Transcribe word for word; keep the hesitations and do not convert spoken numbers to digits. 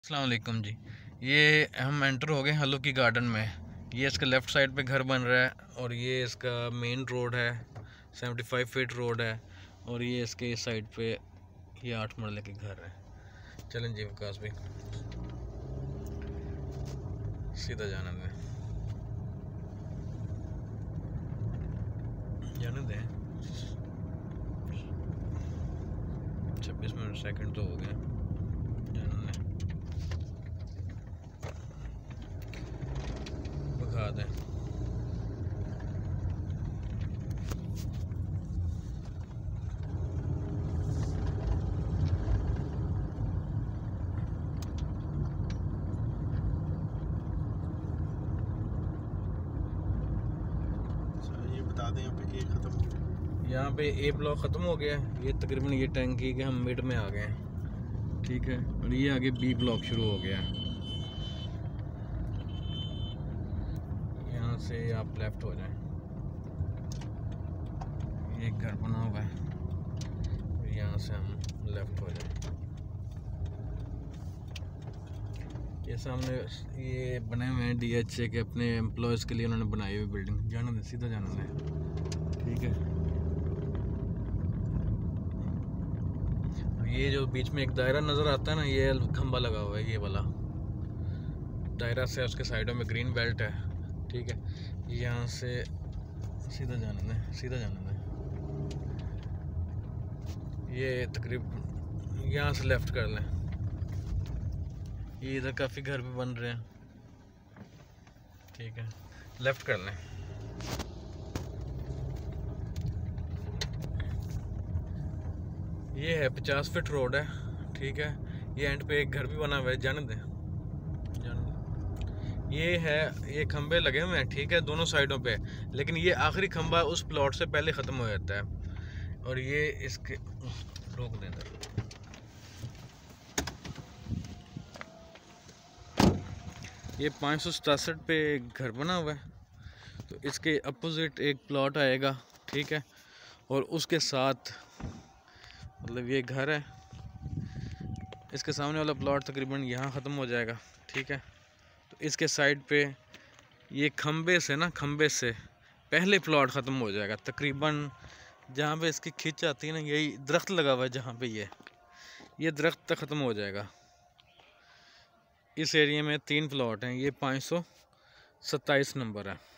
अस्सलाम वालेकुम जी। ये हम एंटर हो गए हालोकी गार्डन में। ये इसका लेफ़्ट साइड पे घर बन रहा है और ये इसका मेन रोड है, पचहत्तर फीट रोड है। और ये इसके इस साइड पे ये आठ मरले के घर है। चलें जी विकास भाई, सीधा जाना दें जाने दें छब्बीस मिनट सेकंड तो हो गए, जाने दें, दिखा दें। ये बता दें यहाँ पे ए ख़त्म हो गया, यहाँ पे ए ब्लॉक ख़त्म हो गया है। ये तकरीबन ये टैंकी के हम मिड में आ गए हैं, ठीक है। और ये आगे बी ब्लॉक शुरू हो गया है। यहाँ से आप लेफ़्ट हो जाएं, ये एक घर बना हुआ है। यहाँ से हम लेफ़्ट हो जाएं। ये सामने ये बने हुए हैं डी एच ए के, अपने एम्प्लॉयज़ के लिए उन्होंने बनाई हुई बिल्डिंग। जाना दें, सीधा जाना दें, ठीक है। ये जो बीच में एक दायरा नज़र आता है ना, ये खंबा लगा हुआ है, ये वाला दायरा से उसके साइडों में ग्रीन बेल्ट है, ठीक है। यहाँ से सीधा जाना दें, सीधा जाना दें। ये तकरीबन यहाँ से लेफ़्ट कर लें। ये इधर काफ़ी घर भी बन रहे हैं, ठीक है। लेफ़्ट कर लें। ये है पचास फीट रोड है, ठीक है। ये एंड पे एक घर भी बना हुआ है, जाने दें, जाने दें। ये है, ये खंबे लगे हुए हैं, ठीक है, दोनों साइडों पे। लेकिन ये आखिरी खंबा उस प्लॉट से पहले ख़त्म हो जाता है। और ये इसके रोक दें इधर। ये पाँच सौ सतासठ पे घर बना हुआ है, तो इसके अपोजिट एक प्लॉट आएगा, ठीक है। और उसके साथ मतलब ये घर है, इसके सामने वाला प्लॉट तकरीबन यहाँ ख़त्म हो जाएगा, ठीक है। तो इसके साइड पे ये खंबे से ना, खंबे से पहले प्लॉट ख़त्म हो जाएगा तकरीबन। जहाँ पे इसकी खिंच आती है ना, यही दरख्त लगा हुआ है जहाँ पे ये ये दरख्त तक ख़त्म हो जाएगा। इस एरिया में तीन प्लॉट हैं, ये पाँच सौ सत्ताईस नंबर है।